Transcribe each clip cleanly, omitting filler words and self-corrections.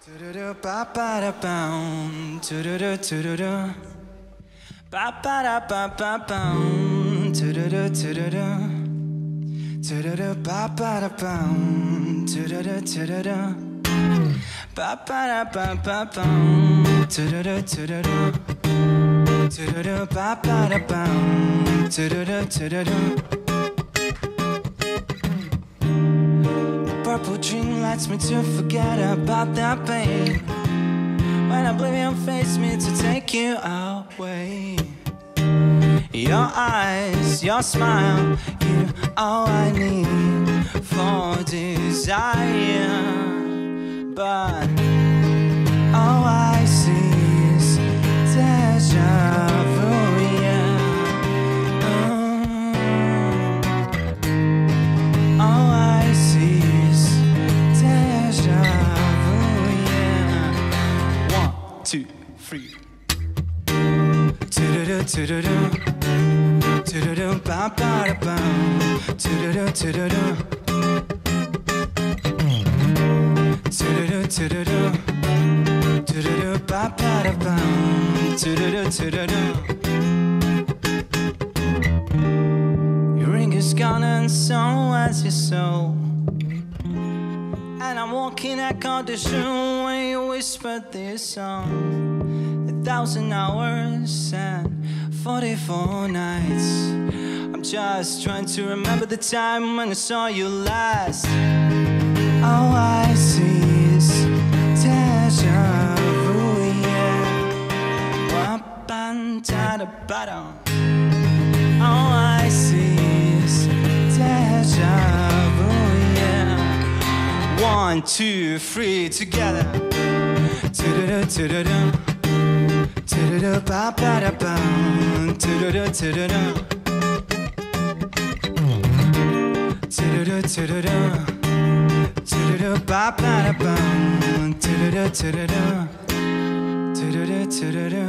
Purple dream lights me to forget about that pain. When oblivion faced me to take you away. Your eyes, your smile, you all I need for desire. But all I see is déjà vu, yeah. All I see is déjà vu, yeah. 1, 2, 3. Do-do-do, do-do-do. Do-do-do, ba-ba-da-bum. Do-do-do, do-do-do. Do-do-do, do-do-do. Do-do-do, ba-ba-da-bum. Do-do-do, do-do-do. Your ring is gone and so has your soul. And I'm walking that condition when you whispered this song. 1,000 hours and 44 nights. I'm just trying to remember the time when I saw you last. All I see is déjà vu, yeah. All I see is déjà vu, yeah. 1, 2, 3, together. Do-do-do, do-do-do. Do-do-do, ba-ba-da-bum. Do-do-do, do-do-do. Do-do-do, do-do-do. Do-do-do, ba-ba-da-bum. Do-do-do, do-do-do. Do-do-do, do-do-do.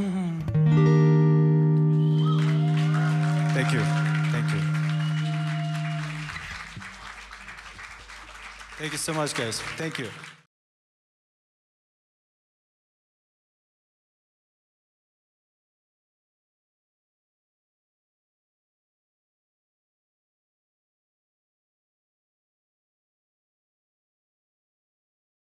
Thank you. Thank you. Thank you so much, guys. Thank you.